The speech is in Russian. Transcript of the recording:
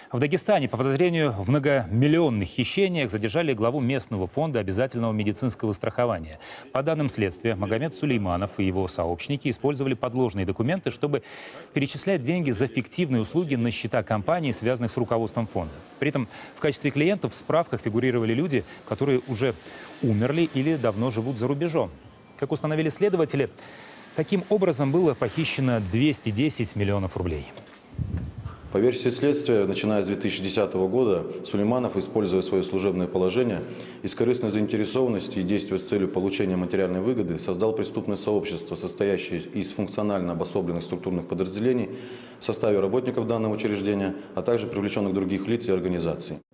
В Дагестане по подозрению в многомиллионных хищениях задержали главу местного фонда обязательного медицинского страхования. По данным следствия, Магомед Сулейманов и его сообщники использовали подложные документы, чтобы перечислять деньги за фиктивные услуги на счета компаний, связанных с руководством фонда. При этом в качестве клиентов в справках фигурировали люди, которые уже умерли или давно живут за рубежом. Как установили следователи, таким образом было похищено 210 миллионов рублей. По версии следствия, начиная с 2010 года, Сулейманов, используя свое служебное положение, из корыстной заинтересованности и действия с целью получения материальной выгоды, создал преступное сообщество, состоящее из функционально обособленных структурных подразделений в составе работников данного учреждения, а также привлеченных других лиц и организаций.